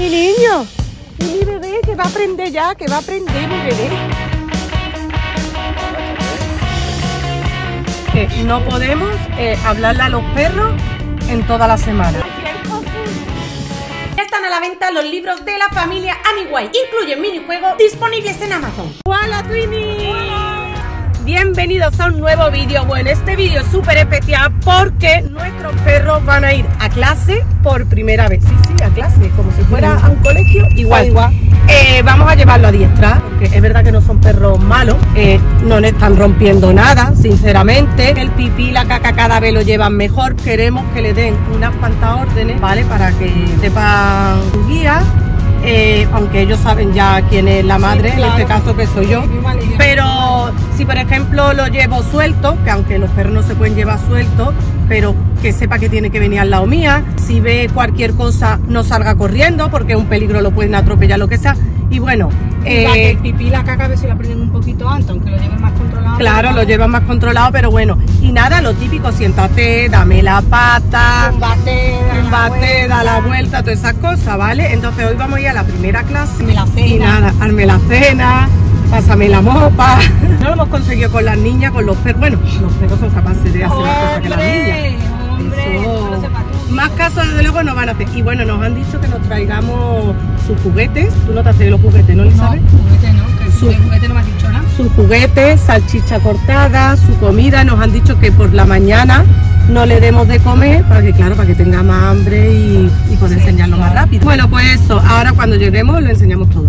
Mi niño. Y mi bebé que va a aprender ya, que va a aprender mi bebé. No podemos hablarle a los perros en toda la semana. Ya están a la venta los libros de la familia Anyway. Incluyen minijuegos disponibles en Amazon. ¡Hola, Twinny! Bienvenidos a un nuevo vídeo. Bueno, este vídeo es súper especial porque nuestros perros van a ir a clase por primera vez. Sí, a clase, como si fuera a un colegio, igual. Vamos a llevarlo a adiestrar, porque es verdad que no son perros malos, no le están rompiendo nada, sinceramente. El pipí y la caca cada vez lo llevan mejor. Queremos que le den unas cuantas órdenes, ¿vale? Para que sepan su guía. Aunque ellos saben ya quién es la madre, sí, claro. En este caso que soy yo, pero si por ejemplo lo llevo suelto, que aunque los perros no se pueden llevar sueltos, pero que sepa que tiene que venir al lado mía, si ve cualquier cosa no salga corriendo porque es un peligro, lo pueden atropellar, lo que sea. Y bueno, el pipí y la caca a ver si la aprenden un poquito antes, aunque lo lleven más controlado. Claro, lo llevan más controlado, pero bueno. Y nada, lo típico, siéntate, dame la pata, tumbate, da la vuelta, todas esas cosas, ¿vale? Entonces hoy vamos a ir a la primera clase. Y nada, hazme la cena, pásame la mopa. No lo hemos conseguido con las niñas, con los perros. Bueno, los perros son capaces de hacer más cosas que las niñas. Más caso desde luego no van a hacer. Y bueno, nos han dicho que nos traigamos sus juguetes. Tú no te haces los juguetes, ¿no, Elizabeth? No, juguete no, que su juguete no me has dicho nada. Sus juguetes, salchicha cortada, su comida. Nos han dicho que por la mañana no le demos de comer para que tenga más hambre y poder enseñarlo más rápido. Bueno, pues eso, ahora cuando lleguemos lo enseñamos todo.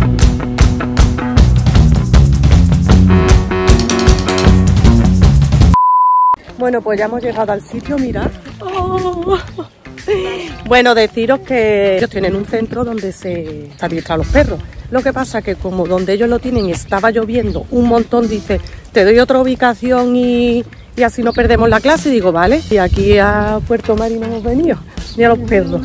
Bueno, pues ya hemos llegado al sitio, mirad. Oh. Bueno, deciros que ellos tienen un centro donde se adiestran los perros. Lo que pasa que como donde ellos lo tienen estaba lloviendo un montón, dice, te doy otra ubicación y así no perdemos la clase. Y digo, vale, y aquí a Puerto Marino hemos venido. Mira los perros.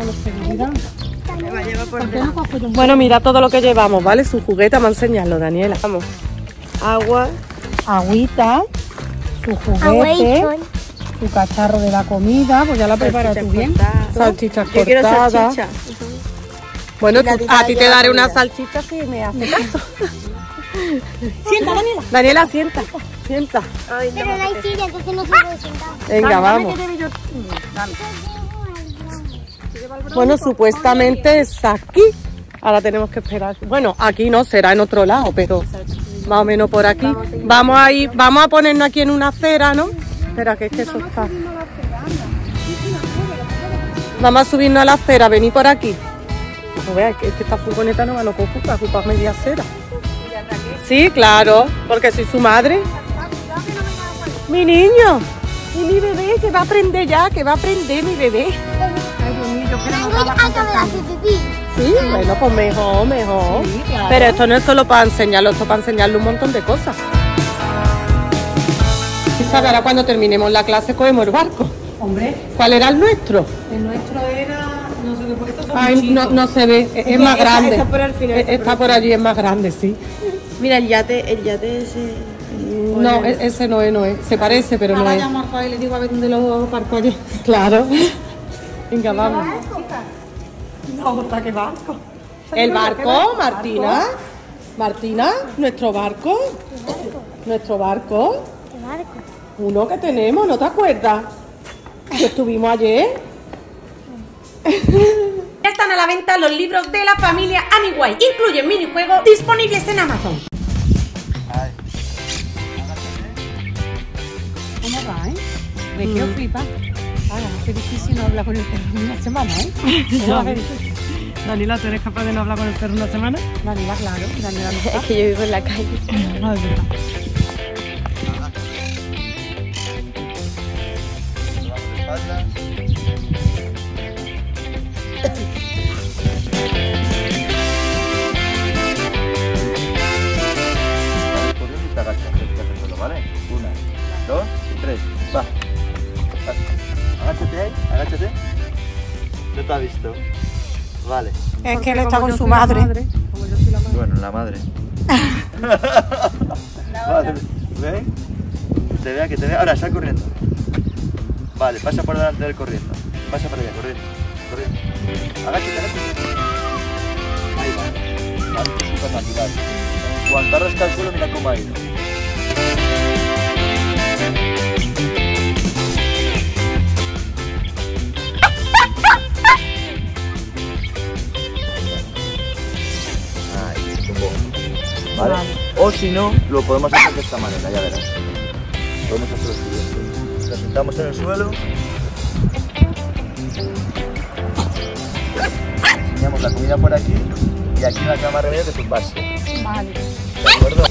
Bueno, mira todo lo que llevamos, ¿vale? Su juguete, vamos a enseñarlo, Daniela. Vamos. Agua, agüita, su juguete, su cacharro de la comida, pues ya la preparas tú bien. Salchichas cortadas. Yo quiero salchicha. Bueno, a ti te daré una salchicha si me haces caso. Sienta, Daniela. Daniela, sienta. Sienta. Ay, no, pero no hay silla, entonces no se puede sentar. Venga, vamos. Bueno, supuestamente es aquí. Ahora tenemos que esperar. Bueno, aquí no, será en otro lado, pero más o menos por aquí. Vamos a ir, vamos a ponernos aquí en una acera, ¿no? Espera, que es que eso está. Vamos a subirnos a la acera, vení por aquí. No veas, que esta furgoneta no va a ocupar media acera. Sí, claro, porque soy su madre. Mi niño. Y mi bebé que va a aprender ya, que va a aprender mi bebé. Ay, Dios mío, yo quiero Sí, bueno, pues mejor. Sí, claro. Pero esto no es solo para enseñarlo, esto es para enseñarle un montón de cosas. ¿Sabes? Ahora cuando terminemos la clase cogemos el barco. Hombre. ¿Cuál era el nuestro? El nuestro era, no sé qué, porque estos son Ay, no se ve, es más grande. Está por al final. Está por allí, es más grande, sí. Mira, el yate ese... No, ese no es. Se parece, pero no es. Ahora llamo a Rafael y le digo a ver dónde lo parco allí. Claro. Venga, vamos. No, ¿para qué barco? ¿El barco, Martina? ¿Martina? ¿Nuestro barco? ¿Nuestro barco? ¿Qué barco? Uno que tenemos, ¿no te acuerdas? Que estuvimos ayer. Ya están a la venta los libros de la familia Anyway. Incluyen minijuegos disponibles en Amazon. ¿Cómo va, Me quedo flipa. Qué difícil no hablar con el perro en una semana, Daniela, ¿tú eres capaz de no hablar con el perro una semana? Daniela, claro. Daniela no está. Es que yo vivo en la calle. No, es verdad. ¿Vale? 1, 2, 3, va. Agáchate ahí, agáchate. No te ha visto. Vale. Es que él está con su madre. Bueno, la madre. Vale, ¿ves? Que te vea. Ahora, sal corriendo. Vale, pasa por delante del corriendo. Pasa para allá, corriendo. Agáchate, agáchate. aquí, vale. Cuando arrasca el suelo, mira cómo ha ido. Ahí, un poco. ¿Vale? O si no, lo podemos hacer de esta manera, ya verás. Podemos hacer lo siguiente. Lo sentamos en el suelo. Enseñamos la comida por aquí y aquí la cama remedio de tumbarse. Vale. ¿De acuerdo?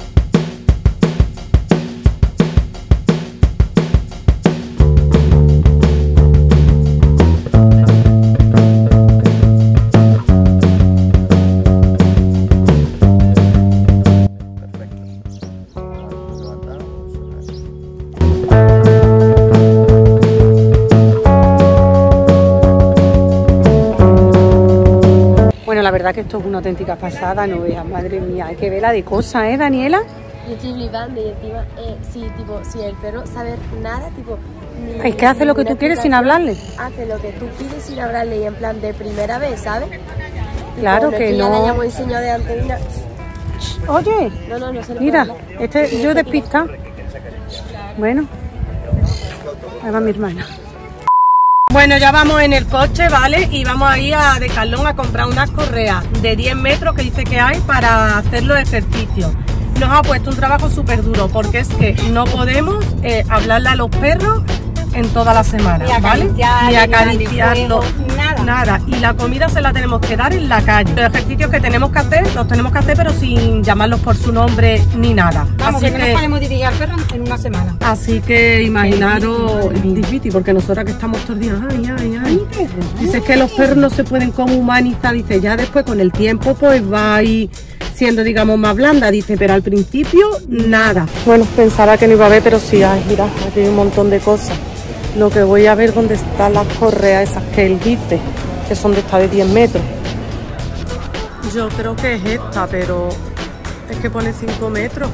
La verdad que esto es una auténtica pasada, no veas, madre mía, hay que verla de cosas, ¿eh, Daniela? Yo estoy flipando y encima, si el perro sabe nada, tipo... Es que hace lo que tú quieres sin hablarle. Hace lo que tú pides sin hablarle y en plan de primera vez, ¿sabes? Claro tipo, que ya no. le hayamos enseñado de antes. Oye, No se le mira, puede hablar. yo despista. Bueno, ahí va mi hermana. Bueno, ya vamos en el coche, ¿vale? Y vamos a ir a Decathlon a comprar unas correas de 10 metros que dice que hay para hacer los ejercicios. Nos ha puesto un trabajo súper duro porque es que no podemos hablarle a los perros en toda la semana, ¿vale? Ni acariciarlo, nada. Y la comida se la tenemos que dar en la calle. Los ejercicios que tenemos que hacer, los tenemos que hacer pero sin llamarlos por su nombre ni nada. Vamos, así que no nos podemos dirigir al perro en una semana. Así que imaginaros, es difícil porque nosotras que estamos todos los días, ay. Dice que los perros no se pueden como humanizar, dice, ya después con el tiempo pues va a ir siendo, digamos, más blanda, dice, pero al principio nada. Bueno, pensaba que no iba a ver, pero sí, ay, mira, aquí hay un montón de cosas. Lo que voy a ver dónde están las correas esas que él dice, que son de esta de 10 metros. Yo creo que es esta, pero es que pone 5 metros.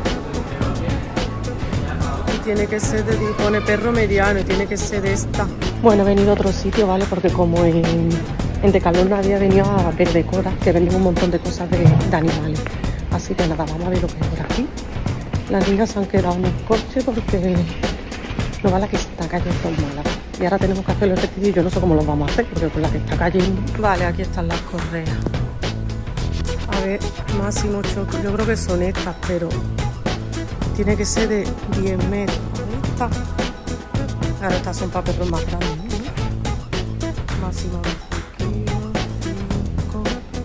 Y tiene que ser de, pone perro mediano, y tiene que ser de esta. Bueno, he venido a otro sitio, ¿vale? Porque como en Decathlon había venido a ver Decora, que venden un montón de cosas de animales. Así que nada, vamos a ver lo que hay por aquí. Las niñas se han quedado en el coche porque no vale que está cayendo en Málaga. Y ahora tenemos que hacer los ejercicios y yo no sé cómo los vamos a hacer porque con la que está cayendo. Vale, aquí están las correas. A ver, máximo choque. Yo creo que son estas, pero tiene que ser de 10 metros. Estas. Claro, estas son para perros más grandes, ¿no? Máximo 20 kilos, 5.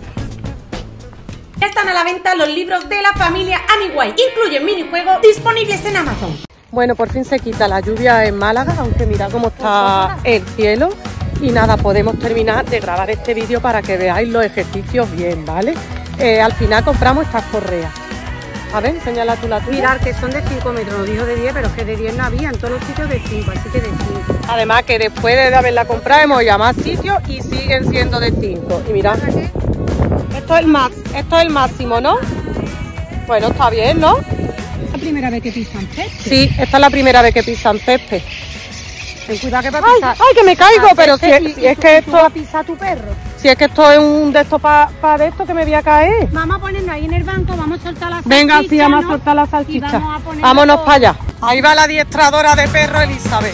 Ya están a la venta los libros de la familia Aniguay. Incluyen minijuegos disponibles en Amazon. Bueno, por fin se quita la lluvia en Málaga, aunque mira cómo está el cielo. Y nada, podemos terminar de grabar este vídeo para que veáis los ejercicios bien, ¿vale? Al final compramos estas correas. A ver, enséñala tú la tuya. Mirad que son de 5 metros, nos dijo de 10, pero es que de 10 no había, en todos los sitios de 5, así que de 5. Además que después de haberla comprado hemos ido a más sitios y siguen siendo de 5. Y mirad, esto es el máximo, ¿no? Bueno, está bien, ¿no? ¿Es la primera vez que pisan césped? Sí, esta es la primera vez que pisan césped. Ten cuidado que para ¡Ay, pisar... ay, que me caigo! Pero si es que ¿Tú vas esto... a pisar a tu perro? Si es que esto es un de estos para de esto que me voy a caer. Vamos a ponernos ahí en el banco, vamos a soltar la salchicha. Venga, sí, vamos a ¿no? soltar la Y salchicha. vamos a ponerlo Vámonos todo. para allá. Ahí va la adiestradora de perro Elizabeth.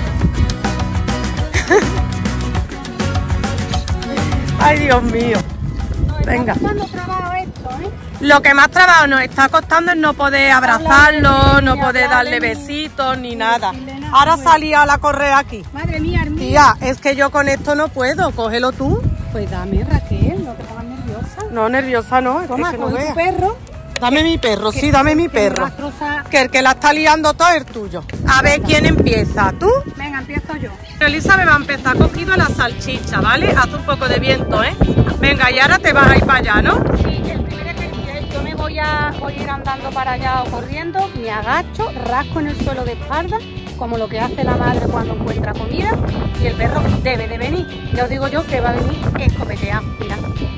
Ay, Dios mío. Venga. ¿Cuándo trabajo esto, Lo que más trabajo nos está costando es no poder abrazarlo, no poder darle besitos ni nada. Ahora salía la correa aquí. Madre mía, Armin. Tía, es que yo con esto no puedo. Cógelo tú. Pues dame, Raquel, no te pongas nerviosa. No, nerviosa no. Toma, es que no coge veas. tu perro. Dame mi perro, sí, dame mi perro. Rastrosa. Que el que la está liando todo es el tuyo. A ver quién empieza, ¿tú? Venga, empiezo yo. Elizabeth va a empezar cogido la salchicha, ¿vale? Hace un poco de viento, ¿eh? Venga, y ahora te vas a ir para allá, ¿no? Sí, el primer ejercicio es yo me voy a ir andando para allá o corriendo, me agacho, rasco en el suelo de espalda, como lo que hace la madre cuando encuentra comida, y el perro debe de venir. Ya os digo yo que va a venir escopeteado, mira.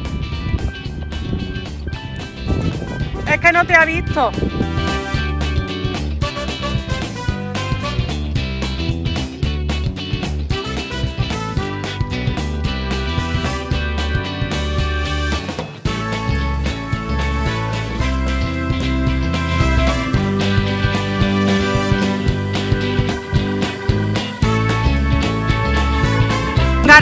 Es que no te ha visto.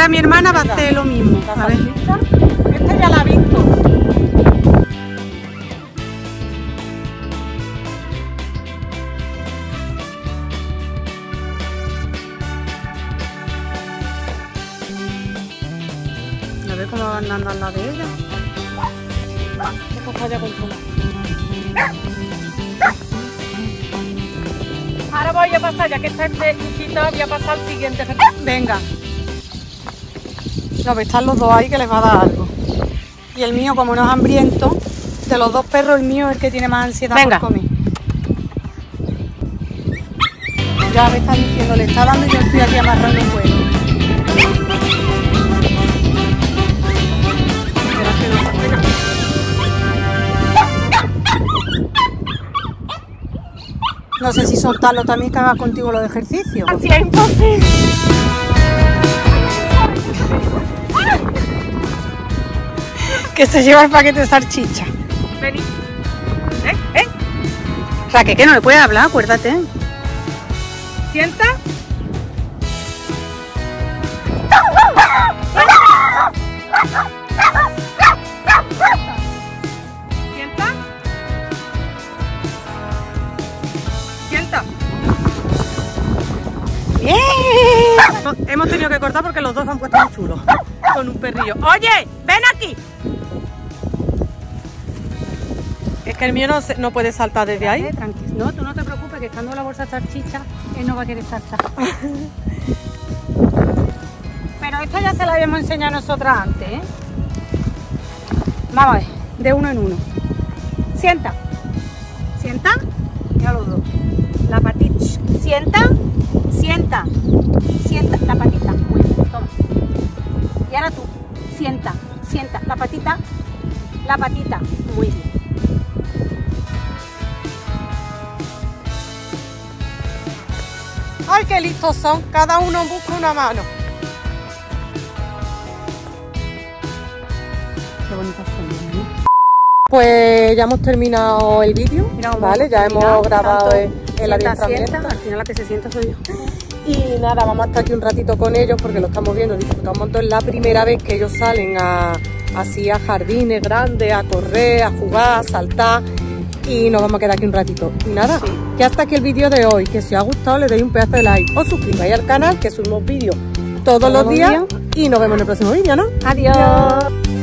ahora mi hermana va a hacer lo mismo. A ver. Esta ya la he visto. A ver cómo van andando la de ella. Esto está ya controlado. Ahora voy a pasar, ya que está este chiquito, voy a pasar al siguiente. Venga. No, están los dos ahí que les va a dar algo. Y el mío, como no es hambriento, de los dos perros, el mío es el que tiene más ansiedad por comer. Ya me están diciendo, le está dando y yo estoy aquí amarrando el vuelo. No sé si soltarlo también que haga contigo lo de ejercicio. Así es imposible. Que se lleva el paquete de salchicha. Vení. Raquel, que no le puedes hablar, acuérdate. Sienta. Sienta. Sienta. ¡Bien! Hemos tenido que cortar porque los dos se han puesto muy chulos. Con un perrillo. ¡Oye! ¡Ven aquí! Es que el mío no puede saltar desde ahí. Tranquilo. No, tú no te preocupes, que estando en la bolsa de salchicha, él no va a querer saltar. Pero esta ya se la habíamos enseñado nosotras antes, ¿eh? Vamos a ver, de uno en uno. Sienta. Sienta. Ya los dos. La patita. Sienta. Sienta. Sienta. La patita. Muy bien, toma. Y ahora tú. Sienta. Sienta. La patita. La patita. Muy bien. ¡Ay, qué listos son! Cada uno busca una mano. Qué bonita son, ¿eh? Pues ya hemos terminado el vídeo, ¿vale? Ya hemos grabado el adiestramiento. Al final la que se sienta soy yo. Y nada, vamos a estar aquí un ratito con ellos porque lo estamos viendo, disfrutamos un montón. Es la primera vez que ellos salen así a jardines grandes, a correr, a jugar, a saltar. Y nos vamos a quedar aquí un ratito. Y nada, ya hasta aquí el vídeo de hoy. Que si os ha gustado le deis un pedazo de like. Os suscribáis al canal, que subimos vídeos todos los días. Y nos vemos en el próximo vídeo, ¿no? Adiós.